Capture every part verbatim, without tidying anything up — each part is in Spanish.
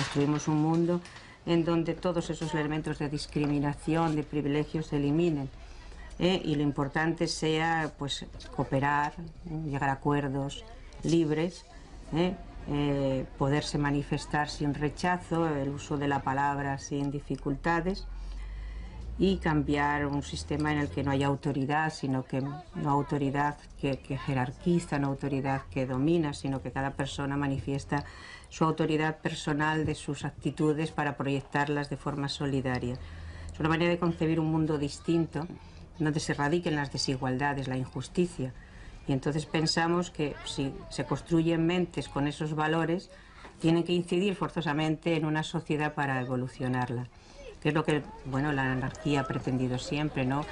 construimos un mundo en donde todos esos elementos de discriminación, de privilegios se eliminen. ¿eh? Y lo importante sea pues cooperar, ¿eh? llegar a acuerdos libres, ¿eh? Eh, poderse manifestar sin rechazo, el uso de la palabra sin dificultades y cambiar un sistema en el que no haya autoridad, sino que no autoridad que, que jerarquiza, no autoridad que domina, sino que cada persona manifiesta su autoridad personal de sus actitudes para proyectarlas de forma solidaria. Es una manera de concebir un mundo distinto, donde se radiquen las desigualdades, la injusticia. Y entonces pensamos que si se construyen mentes con esos valores, tienen que incidir forzosamente en una sociedad para evolucionarla. Que es lo que, bueno, la anarquía ha pretendido siempre, ¿no?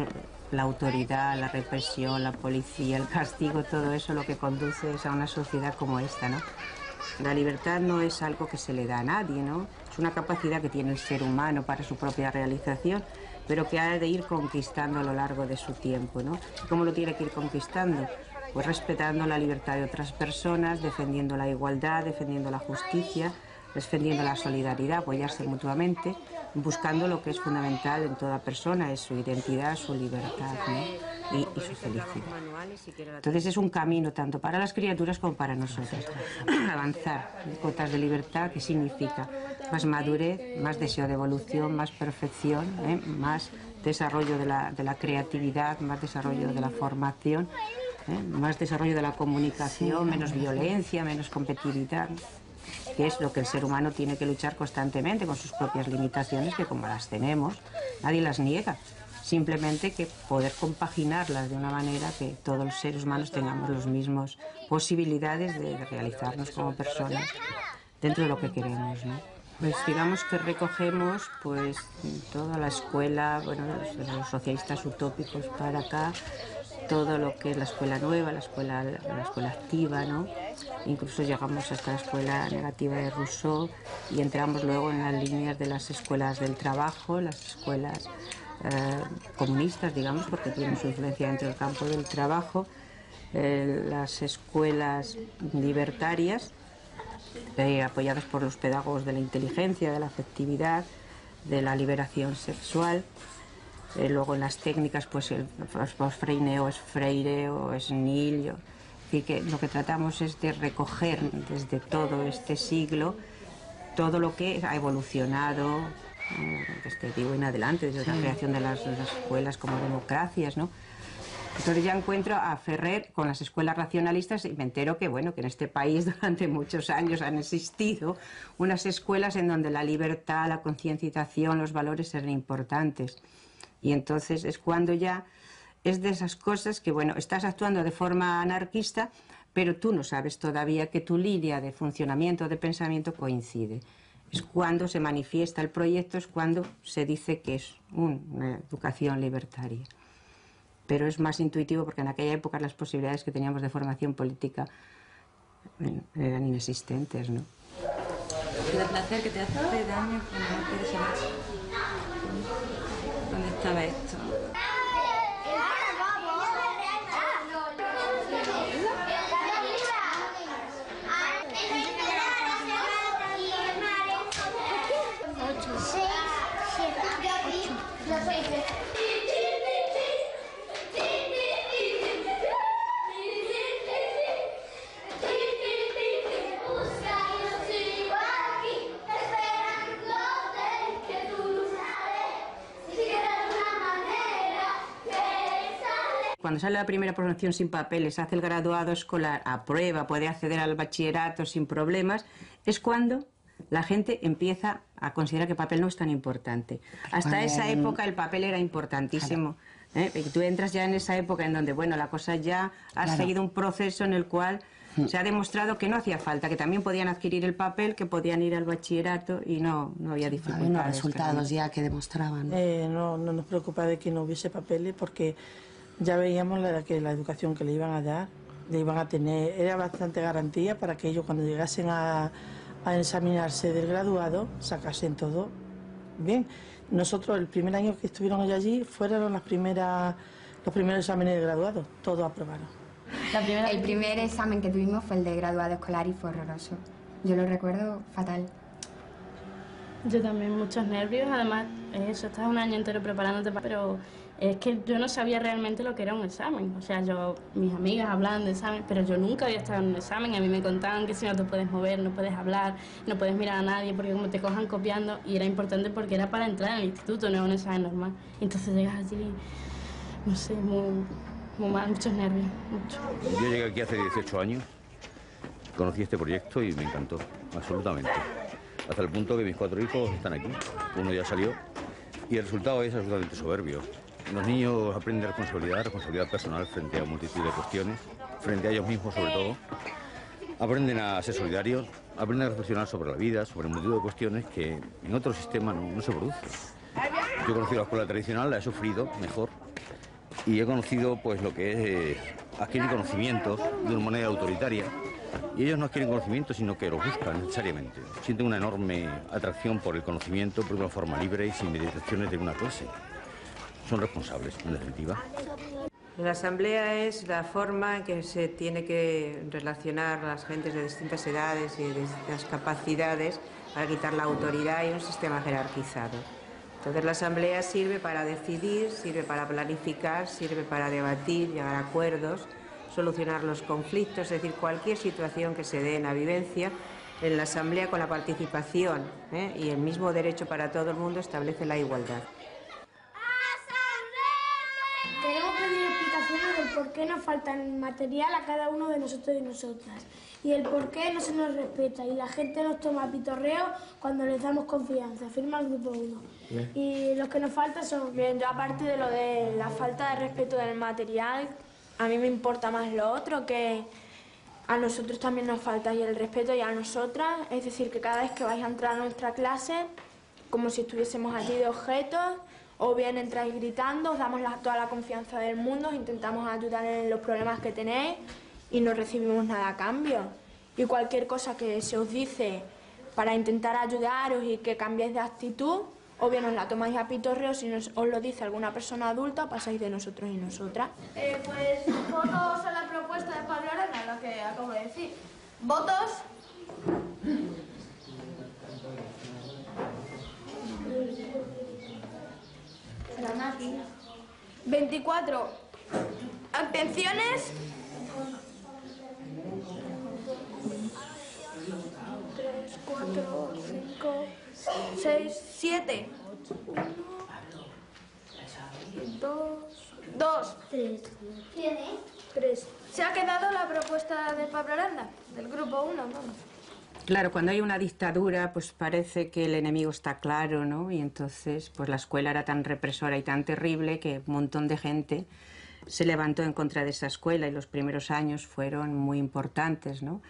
La autoridad, la represión, la policía, el castigo, todo eso lo que conduce es a una sociedad como esta, ¿no? La libertad no es algo que se le da a nadie, ¿no? Es una capacidad que tiene el ser humano para su propia realización, pero que ha de ir conquistando a lo largo de su tiempo, ¿no? ¿Cómo lo tiene que ir conquistando? Pues respetando la libertad de otras personas, defendiendo la igualdad, defendiendo la justicia, defendiendo la solidaridad, apoyarse mutuamente, buscando lo que es fundamental en toda persona, es su identidad, su libertad, ¿no? y, y su felicidad. Entonces es un camino tanto para las criaturas como para nosotros. Avanzar en cotas de libertad, que significa más madurez, más deseo de evolución, más perfección, ¿eh? más desarrollo de la, de la creatividad, más desarrollo de la formación, ¿eh? más desarrollo de la comunicación, menos violencia, menos competitividad, que es lo que el ser humano tiene que luchar constantemente con sus propias limitaciones, que como las tenemos, nadie las niega, simplemente que poder compaginarlas de una manera que todos los seres humanos tengamos las mismas posibilidades de realizarnos como personas dentro de lo que queremos, ¿no? Pues digamos que recogemos pues toda la escuela, bueno, los, los socialistas utópicos para acá, todo lo que es la escuela nueva, la escuela, la escuela activa, ¿no? Incluso llegamos hasta la escuela negativa de Rousseau y entramos luego en las líneas de las escuelas del trabajo, las escuelas eh, comunistas, digamos, porque tienen su influencia dentro del campo del trabajo, eh, las escuelas libertarias, eh, apoyadas por los pedagogos de la inteligencia, de la afectividad, de la liberación sexual. Eh, luego en las técnicas, pues el Freineo es Freire o es Nil. Así que lo que tratamos es de recoger desde todo este siglo todo lo que ha evolucionado desde digo en adelante, desde sí. la creación de las, de las escuelas como democracias, ¿no? Entonces ya encuentro a Ferrer con las escuelas racionalistas y me entero que, bueno, que en este país durante muchos años han existido unas escuelas en donde la libertad, la concienciación, los valores eran importantes. Y entonces es cuando ya es de esas cosas que, bueno, estás actuando de forma anarquista, pero tú no sabes todavía que tu línea de funcionamiento, de pensamiento coincide. Es cuando se manifiesta el proyecto, es cuando se dice que es una educación libertaria. Pero es más intuitivo porque en aquella época las posibilidades que teníamos de formación política eran inexistentes, ¿no? El placer que te hace daño cuando no quieres saber dónde estaba esto. Cuando sale la primera promoción sin papeles, hace el graduado escolar, aprueba, puede acceder al bachillerato sin problemas, es cuando la gente empieza a considerar que el papel no es tan importante. Hasta esa época el papel era importantísimo. Claro. ¿eh? Tú entras ya en esa época en donde, bueno, la cosa ya ha claro. seguido un proceso en el cual mm. se ha demostrado que no hacía falta, que también podían adquirir el papel, que podían ir al bachillerato y no, no había dificultades. Hay unos resultados ya que demostraban. ¿no? Eh, no, no nos preocupa de que no hubiese papeles porque ya veíamos la, que la educación que le iban a dar, le iban a tener, era bastante garantía para que ellos cuando llegasen a, a examinarse del graduado sacasen todo bien. Nosotros el primer año que estuvieron ellos allí fueron las primeras, los primeros exámenes de graduado, todos aprobaron. La primera... El primer examen que tuvimos fue el de graduado escolar y fue horroroso. Yo lo recuerdo fatal. Yo también, muchos nervios, además, eso, estás un año entero preparándote, pero es que yo no sabía realmente lo que era un examen. O sea, yo, mis amigas hablaban de examen, pero yo nunca había estado en un examen. A mí me contaban que si no te puedes mover, no puedes hablar, no puedes mirar a nadie, porque como te cojan copiando, y era importante porque era para entrar en el instituto, no es un examen normal. Entonces llegas allí, no sé, muy, muy mal, muchos nervios, mucho. Yo llegué aquí hace dieciocho años, conocí este proyecto y me encantó, absolutamente. Hasta el punto que mis cuatro hijos están aquí, uno ya salió, y el resultado es absolutamente soberbio. Los niños aprenden responsabilidad, responsabilidad personal frente a multitud de cuestiones, frente a ellos mismos sobre todo. Aprenden a ser solidarios, aprenden a reflexionar sobre la vida, sobre multitud de cuestiones que en otro sistema no, no se producen. Yo he conocido la escuela tradicional, la he sufrido mejor, y he conocido pues lo que es eh, adquirir conocimientos de una manera autoritaria. Y ellos no adquieren conocimiento, sino que lo buscan necesariamente. Sienten una enorme atracción por el conocimiento, por una forma libre y sin meditaciones de una clase. Son responsables, en definitiva. La asamblea es la forma en que se tiene que relacionar las gentes de distintas edades y de distintas capacidades para quitar la autoridad y un sistema jerarquizado. Entonces la asamblea sirve para decidir, sirve para planificar, sirve para debatir, llegar a acuerdos, solucionar los conflictos, es decir, cualquier situación que se dé en la vivencia, en la asamblea con la participación ¿eh? y el mismo derecho para todo el mundo establece la igualdad. Queremos pedir explicaciones del por qué nos falta material a cada uno de nosotros y nosotras y el por qué no se nos respeta y la gente nos toma pitorreo cuando les damos confianza, firma el grupo uno. Y los que nos faltan son... Bien, yo aparte de lo de la falta de respeto del material, a mí me importa más lo otro, que a nosotros también nos falta y el respeto y a nosotras, es decir, que cada vez que vais a entrar a nuestra clase, como si estuviésemos allí de objetos, o bien entráis gritando, os damos la, toda la confianza del mundo, os intentamos ayudar en los problemas que tenéis y no recibimos nada a cambio. Y cualquier cosa que se os dice para intentar ayudaros y que cambiéis de actitud, o bien os la tomáis a pitorreo, si nos, os lo dice alguna persona adulta, pasáis de nosotros y nosotras. Eh, pues votos a la propuesta de Pablo Arana, lo que acabo de decir. ¿Votos? veinticuatro. ¿Abstenciones? tres, cuatro, cinco, seis, siete. Dos. Dos. Tres. Tres. ¿Se ha quedado la propuesta de Pablo Aranda? Del grupo uno, vamos. Claro, cuando hay una dictadura, pues parece que el enemigo está claro, ¿no? Y entonces, pues la escuela era tan represora y tan terrible que un montón de gente se levantó en contra de esa escuela y los primeros años fueron muy importantes, ¿no?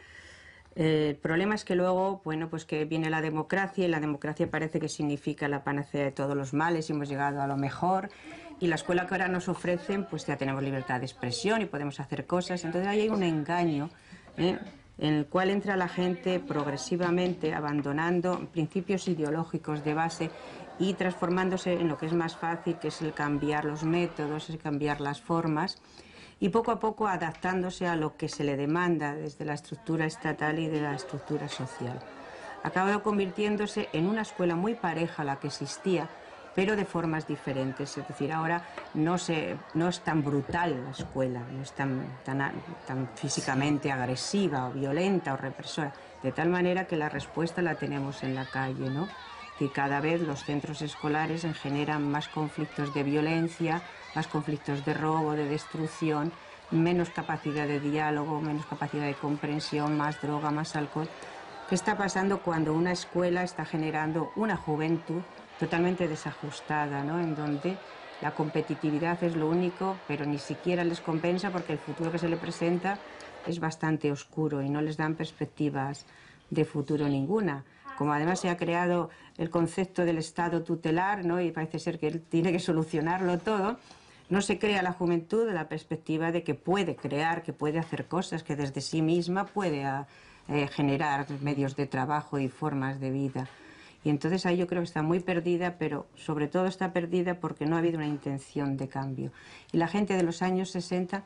Eh, el problema es que luego, bueno, pues que viene la democracia y la democracia parece que significa la panacea de todos los males y hemos llegado a lo mejor y la escuela que ahora nos ofrecen, pues ya tenemos libertad de expresión y podemos hacer cosas, entonces ahí hay un engaño, ¿eh? en el cual entra la gente progresivamente abandonando principios ideológicos de base y transformándose en lo que es más fácil, que es el cambiar los métodos, el cambiar las formas y poco a poco adaptándose a lo que se le demanda desde la estructura estatal y de la estructura social. Acaba convirtiéndose en una escuela muy pareja a la que existía, pero de formas diferentes, es decir, ahora no, se, no es tan brutal la escuela, no es tan, tan, tan físicamente agresiva o violenta o represora, de tal manera que la respuesta la tenemos en la calle, ¿no? Que cada vez los centros escolares generan más conflictos de violencia, más conflictos de robo, de destrucción, menos capacidad de diálogo, menos capacidad de comprensión, más droga, más alcohol. ¿Qué está pasando cuando una escuela está generando una juventud totalmente desajustada, ¿no? En donde la competitividad es lo único, pero ni siquiera les compensa porque el futuro que se le presenta es bastante oscuro y no les dan perspectivas de futuro ninguna. Como además se ha creado el concepto del Estado tutelar, ¿no? Y parece ser que él tiene que solucionarlo todo, no se crea la juventud la perspectiva de que puede crear, que puede hacer cosas, que desde sí misma puede a, eh, generar medios de trabajo y formas de vida. Y entonces ahí yo creo que está muy perdida, pero sobre todo está perdida porque no ha habido una intención de cambio. Y la gente de los años sesenta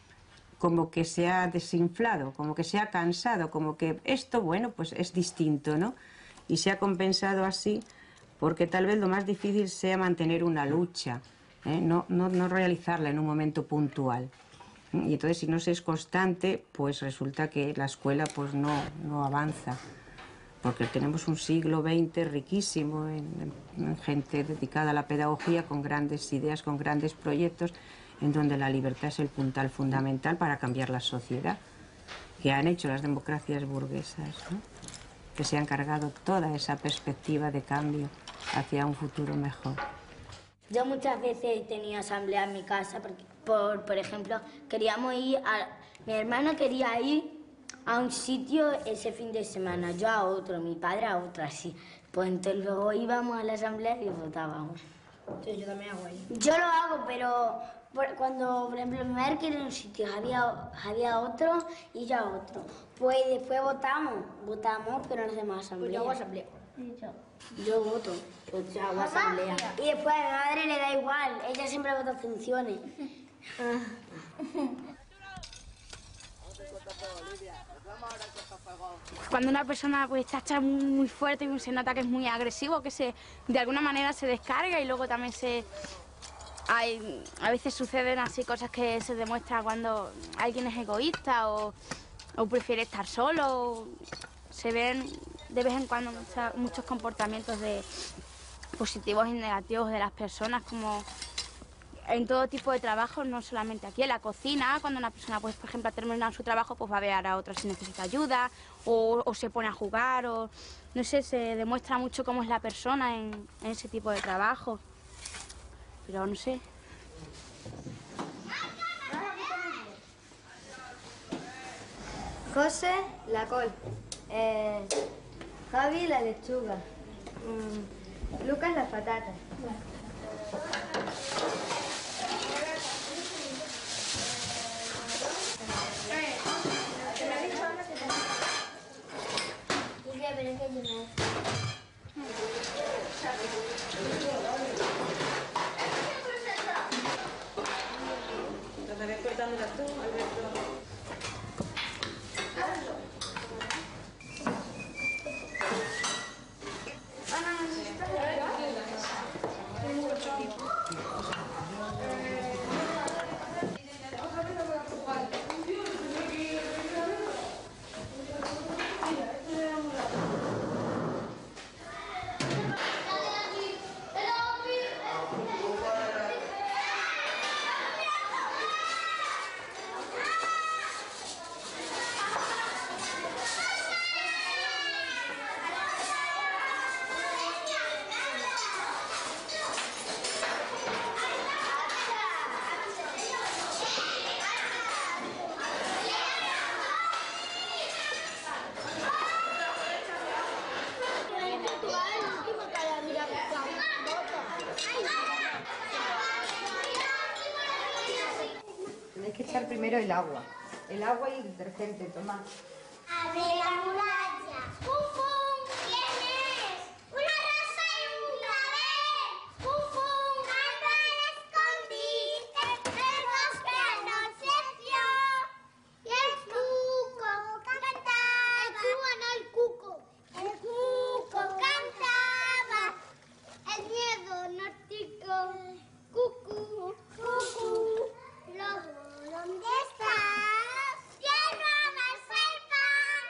como que se ha desinflado, como que se ha cansado, como que esto, bueno, pues es distinto, ¿no? Y se ha compensado así porque tal vez lo más difícil sea mantener una lucha, ¿eh? no, no, no realizarla en un momento puntual. Y entonces, si no se es constante, pues resulta que la escuela pues no, no avanza. Porque tenemos un siglo veinte riquísimo en, en gente dedicada a la pedagogía, con grandes ideas, con grandes proyectos, en donde la libertad es el puntal fundamental para cambiar la sociedad, que han hecho las democracias burguesas, ¿no? Que se han cargado toda esa perspectiva de cambio hacia un futuro mejor. Yo muchas veces tenía asamblea en mi casa, porque, por, por ejemplo, queríamos ir a... Mi hermano quería ir a un sitio ese fin de semana, yo a otro, mi padre a otro, así. Pues entonces luego íbamos a la asamblea y votábamos. Sí, yo también hago ahí. Yo lo hago, pero por, cuando, por ejemplo, mi madre quería un sitio, había, había otro y yo a otro. Pues después votamos, votamos, pero los demás asamblea. Pues yo hago asamblea. Yo, yo voto, pues yo hago asamblea. Y después a mi madre le da igual, ella siempre vota funciones. Cuando una persona pues está hecha muy fuerte y se nota que es muy agresivo, que se de alguna manera se descarga, y luego también se hay, a veces suceden así cosas que se demuestra cuando alguien es egoísta o, o prefiere estar solo. Se ven de vez en cuando mucha, muchos comportamientos de positivos y negativos de las personas, como en todo tipo de trabajos, no solamente aquí, en la cocina, cuando una persona, pues, por ejemplo, ha terminado su trabajo, pues va a ver a otra si necesita ayuda, o, o se pone a jugar, o no sé, se demuestra mucho cómo es la persona en, en ese tipo de trabajo. Pero no sé. José, la col. Eh, Javi, la lechuga. Mm, Lucas, las patatas. ¿Trataré cortándola tú, Alberto? Tenéis que echar primero el agua. El agua y el detergente, tomad. ¡Abre la muralla! ¡Pum, pum! ¿Quién es? ¡Una rosa y un clavel! ¡Pum, pum! ¡Anda al escondite! ¡El bosque anocheció! ¡Y el cuco cantaba! El cuco, no el cuco. El cuco cantaba. El miedo nórdico. Cucu, cucu. Lobo, ¿dónde estás? Tierra más selva,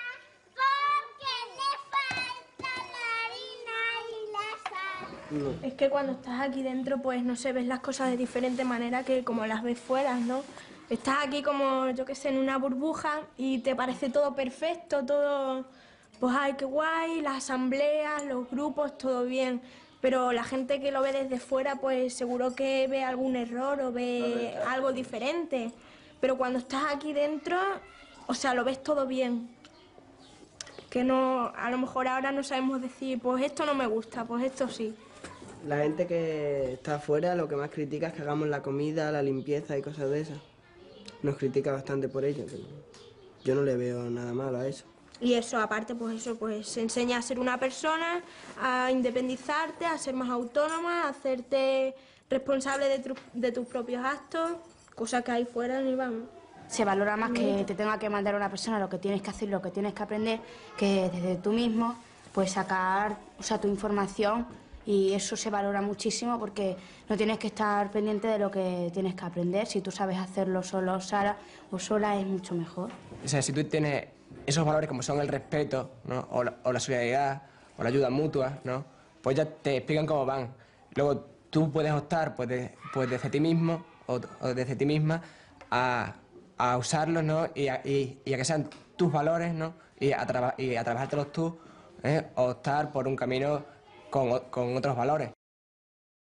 porque le falta la harina y la sal. Es que cuando estás aquí dentro, pues no sé, ves las cosas de diferente manera que como las ves fuera, ¿no? Estás aquí como, yo qué sé, en una burbuja y te parece todo perfecto, todo, pues ay, qué guay, las asambleas, los grupos, todo bien. Pero la gente que lo ve desde fuera, pues seguro que ve algún error o ve algo diferente. Pero cuando estás aquí dentro, o sea, lo ves todo bien. Que no, a lo mejor ahora no sabemos decir, pues esto no me gusta, pues esto sí. La gente que está afuera lo que más critica es que hagamos la comida, la limpieza y cosas de esas. Nos critica bastante por ello, pero yo no le veo nada malo a eso. Y eso, aparte, pues eso, pues se enseña a ser una persona, a independizarte, a ser más autónoma, a hacerte responsable de, tu, de tus propios actos, cosas que ahí fuera ni van. Se valora más que te tenga que mandar una persona lo que tienes que hacer, lo que tienes que aprender, que desde tú mismo pues sacar, o sea, tu información, y eso se valora muchísimo porque no tienes que estar pendiente de lo que tienes que aprender. Si tú sabes hacerlo solo sola o sola es mucho mejor. O sea, si tú tienes esos valores como son el respeto, ¿no? o, la, o la solidaridad o la ayuda mutua, ¿no? Pues ya te explican cómo van. Luego tú puedes optar pues, de, pues desde ti mismo o, o desde ti misma a, a usarlos, ¿no? y, a, y, y a que sean tus valores, ¿no? y, a traba, y a trabajártelos tú, ¿eh? o optar por un camino con, con otros valores.